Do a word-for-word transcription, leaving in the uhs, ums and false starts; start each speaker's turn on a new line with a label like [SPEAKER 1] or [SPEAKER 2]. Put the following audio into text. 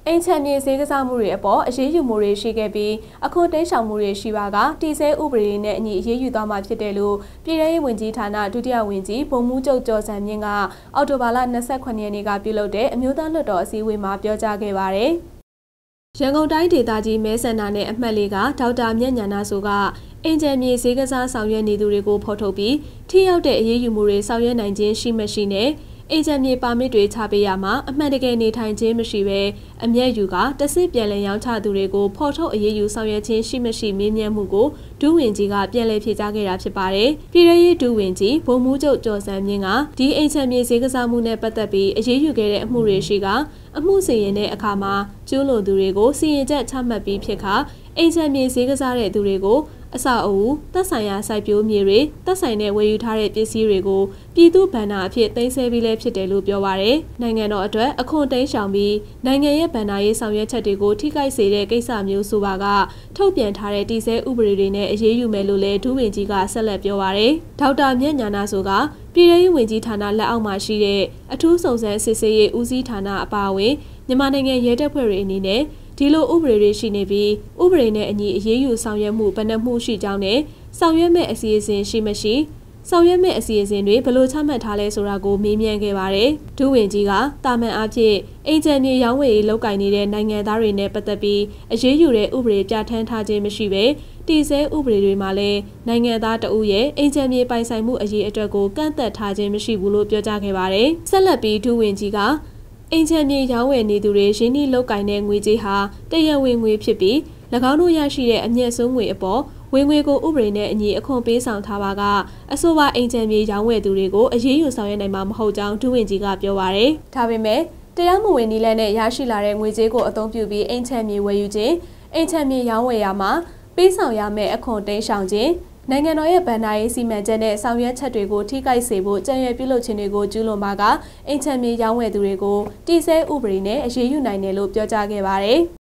[SPEAKER 1] အိမ်ချမ်းမြေဈေးကစားမှုတွေအပေါ်အရေးယူမှုတွေရှိခဲ့ပြီးအခုတိတ်ဆောင်မှုတွေရှိပါကတည်ဆဲဥပဒေနဲ့အညီအရေးယူသွားမှာဖြစ်တယ်လို့ပြည်ထောင်ရေးဝန်ကြီးဌာနဒုတိယဝန်ကြီးဗိုလ်မှူးချုပ်ကျော်စံမြင့်ကအောက်တိုဘာလ၂၈ရက်နေ့ကပြုလုပ်တဲ့အမျိုးသားလွှတ်တော်အစည်းအဝေးမှာပြောကြားခဲ့ပါတယ်။ရန်ကုန်တိုင်းဒေသကြီးမဲဆန္ဒနယ်အမှတ်လေးကဒေါက်တာမြတ်ညာနာဆိုကအင်ဂျင်မြေဈေးကစားဆောင်ရွက်နေသူတွေကိုဖော်ထုတ်ပြီးထိရောက်တဲ့အရေးယူမှုတွေဆောင်ရွက်နိုင်ခြင်းရှိမရှိနဲ့အေဂျင့်မြေပါမစ်တွေချပေးရမှာအမှန်တကယ်နေထိုင်ခြင်းမရှိဘဲအမျက်ယူကတဆင့်ပြန်လည်ရောင်းချသူတွေကိုဖော်ထုတ်အရေးယူဆောင်ရွက်ခြင်းရှိမရှိမေးမြန်းမှုကိုဒုဝန်ကြီးကပြန်လည်ဖြေကြားခဲ့တာဖြစ်ပါတယ်။ပြည်ထောင်ရေးဒုဝန်ကြီးဗိုလ်မှူးချုပ်ကျော်စံမြင့်ကဒီအေဂျင့်မြေဈေးကစားမှုနဲ့ပတ်သက်ပြီးအရေးယူခဲ့တဲ့အမှုတွေရှိကအမှုစီရင်တဲ့အခါမှာကျူးလွန်သူတွေကိုစီရင်ချက်ချမှတ်ပြီးဖြစ်ခါအေဂျင့်မြေဈေးကစားတဲ့သူတွေကိုအဆောက်အဦသက်ဆိုင်ရာစိုက်ပျိုးမြေတွေသက်ဆိုင်တဲ့ဝယ်ယူထားတဲ့ပစ္စည်းတွေကိုပြည်သူ့ဘဏ္ဍာအဖြစ်သိမ်းဆည်းပြီးလဲဖြစ်တယ်လို့ပြောပါရယ်နိုင်ငံတော်အတွက်အခွန်တိန်းရှောင်ပြီးနိုင်ငံရဲ့ဘဏ္ဍာရေးဆောင်ရွက်ချက်တွေကိုထိခိုက်စေတဲ့ကိစ္စမျိုးဆိုပါကထုတ်ပြန်ထားတဲ့တည်ဆဲဥပဒေတွေနဲ့အရေးယူမယ်လို့လဲဒုဝန်ကြီးကဆက်လက်ပြောပါရယ်ဒေါက်တာမြတ်ညာနာဆိုကပြည်ထောင်ရေးဝန်ကြီးဌာနလက်အောက်မှာရှိတဲ့အထူးစုံစမ်းစစ်ဆေးရေးဦးစီးဌာနအပါအဝင်မြန်မာနိုင်ငံရဲတပ်ဖွဲ့တွေအနေနဲ့ဒီလိုဥပဒေတွေရှိနေပြီးဥပဒေနဲ့အညီအရေးယူဆောင်ရွက်မှုဘယ်နှမှုရှိကြောင်းနဲ့ဆောင်ရွက်မဲ့အစီအစဉ်ရှိမရှိဆောင်ရွက်မဲ့အစီအစဉ်တွေဘယ်လိုချမှတ်ထားလဲဆိုတာကိုမေးမြန်းခဲ့ပါတယ်။ဒုဝန်ကြီးကတာမန်အားဖြင့်အိမ်ချမ်းမြေရောင်းဝယ်ရေးလုပ်ကိုင်နေတဲ့နိုင်ငံသားတွေနဲ့ပတ်သက်ပြီးအရေးယူတဲ့ဥပဒေပြဋ္ဌာန်းထားခြင်းမရှိဘဲတည်ဆဲဥပဒေတွေမှာလည်းနိုင်ငံသားတဦးရဲ့အိမ်ချမ်းမြေပိုင်ဆိုင်မှုအရေးအတွက်ကိုကန့်သက်ထားခြင်းမရှိဘူးလို့ပြောကြားခဲ့ပါတယ်။ဆက်လက်ပြီးဒုဝန်ကြီးကအင်ချမ်းမြေရောင်းဝယ်နေသူတွေရင်းနှီးလုပ်ကိုင်တဲ့ငွေကြေးဟာတရားဝင်ငွေဖြစ်ပြီး၎င်းတို့ရရှိတဲ့အမြတ်ဆုံးငွေအပေါ်ဝင်ငွေကိုဥပဒေနဲ့အညီအခွန်ပေးဆောင်ထားပါကအဆိုပါအင်ချမ်းမြေရောင်းဝယ်သူတွေကိုအရေးယူဆောင်ရွက်နိုင်မှာမဟုတ်ကြောင်းဒုဝန်ကြီးကပြောပါရယ်ဒါပေမဲ့တရားမဝင်နည်းလမ်းနဲ့ရရှိလာတဲ့ငွေကြေးကိုအသုံးပြုပြီးအင်ချမ်းမြေဝယ်ယူခြင်းအင်ချမ်းမြေရောင်းဝယ်ရမှာပေးဆောင်ရမယ့်အခွန်တိန်းရှောင်ခြင်းနိုင်ငံတော်ရဲ့ဗဏ္ဍာရေးစီမံချက်နဲ့ဆောင်ရွက်ချက်တွေကိုထိခိုက်စေဖို့ကြံရွယ်ပြုလုပ်ခြင်းတွေကိုကျူးလွန်ပါကအင်ချမ်းမြေရောင်းဝယ်သူတွေကိုတည်ဆဲဥပဒေနဲ့အရေးယူနိုင်တယ်လို့ပြောကြားခဲ့ပါတယ်။